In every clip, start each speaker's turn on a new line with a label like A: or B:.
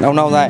A: Đâu đây.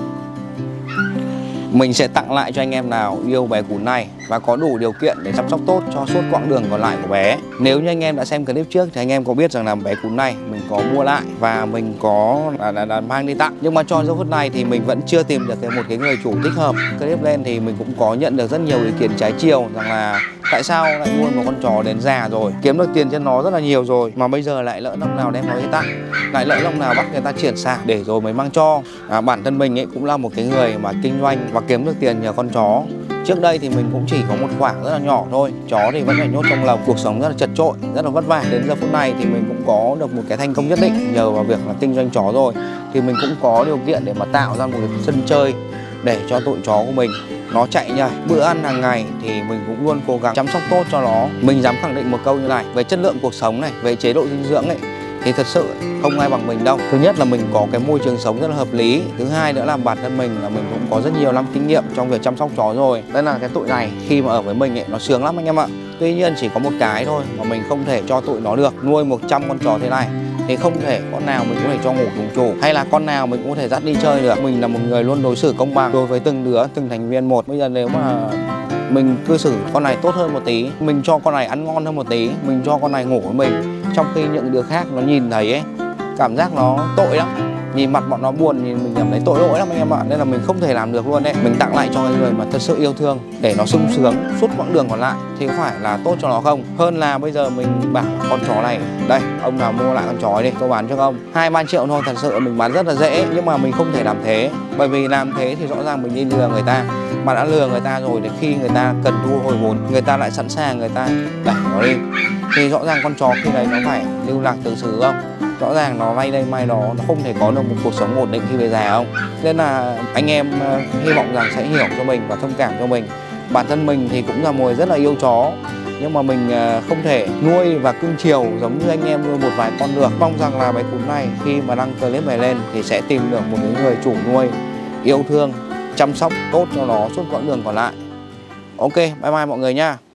A: Mình sẽ tặng lại cho anh em nào yêu bé cún này và có đủ điều kiện để chăm sóc tốt cho suốt quãng đường còn lại của bé. Nếu như anh em đã xem clip trước thì anh em có biết rằng là bé cún này mình có mua lại và mình có mang đi tặng. Nhưng mà cho giờ phút này thì mình vẫn chưa tìm được một cái người chủ thích hợp. Clip lên thì mình cũng có nhận được rất nhiều ý kiến trái chiều rằng là tại sao lại mua một con chó đến già rồi, kiếm được tiền cho nó rất là nhiều rồi mà bây giờ lại lỡ năm nào đem nó đi tặng, lại lỡ năm nào bắt người ta chuyển sản để rồi mới mang cho. Bản thân mình ấy cũng là một cái người mà kinh doanh và kiếm được tiền nhờ con chó. Trước đây thì mình cũng chỉ có một khoản rất là nhỏ thôi. Chó thì vẫn phải nhốt trong lồng, cuộc sống rất là chật chội, rất là vất vả. Đến giờ phút này thì mình cũng có được một cái thành công nhất định nhờ vào việc là kinh doanh chó rồi. Thì mình cũng có điều kiện để mà tạo ra một cái sân chơi để cho tụi chó của mình nó chạy nhảy. Bữa ăn hàng ngày thì mình cũng luôn cố gắng chăm sóc tốt cho nó. Mình dám khẳng định một câu như này, về chất lượng cuộc sống này, về chế độ dinh dưỡng ấy thì thật sự không ai bằng mình đâu. Thứ nhất là mình có cái môi trường sống rất là hợp lý. Thứ hai nữa là bản thân mình là mình cũng có rất nhiều năm kinh nghiệm trong việc chăm sóc chó rồi. Nên là cái tụi này khi mà ở với mình ấy nó sướng lắm anh em ạ. Tuy nhiên chỉ có một cái thôi mà mình không thể cho tụi nó được. Nuôi 100 con chó thế này thì không thể con nào mình có thể cho ngủ cùng chủ, hay là con nào mình cũng có thể dắt đi chơi được. Mình là một người luôn đối xử công bằng đối với từng đứa, từng thành viên một. Bây giờ nếu mà mình cư xử con này tốt hơn một tí, mình cho con này ăn ngon hơn một tí, mình cho con này ngủ với mình, trong khi những đứa khác nó nhìn thấy ấy, cảm giác nó tội lắm, nhìn mặt bọn nó buồn, nhìn mình cảm thấy tội lỗi lắm anh em ạ. Nên là mình không thể làm được luôn đấy. Mình tặng lại cho người mà thật sự yêu thương để nó sung sướng suốt quãng đường còn lại thì có phải là tốt cho nó không? Hơn là bây giờ mình bảo con chó này đây, ông nào mua lại con chó đi, tôi bán cho ông 2-3 triệu thôi. Thật sự mình bán rất là dễ, nhưng mà mình không thể làm thế, bởi vì làm thế thì rõ ràng mình đi lừa người ta. Mà đã lừa người ta rồi thì khi người ta cần thu hồi vốn, người ta lại sẵn sàng người ta đẩy nó đi, thì rõ ràng con chó khi đấy nó phải lưu lạc tự xử không? Rõ ràng nó vay đây may đó, nó không thể có được một cuộc sống ổn định khi về già không? Nên là anh em hy vọng rằng sẽ hiểu cho mình và thông cảm cho mình. Bản thân mình thì cũng là một người rất là yêu chó, nhưng mà mình không thể nuôi và cưng chiều giống như anh em nuôi một vài con được. Mong rằng là bé cún này khi mà đăng clip này lên thì sẽ tìm được một người chủ nuôi yêu thương, chăm sóc tốt cho nó suốt quãng đường còn lại. Ok, bye bye mọi người nha.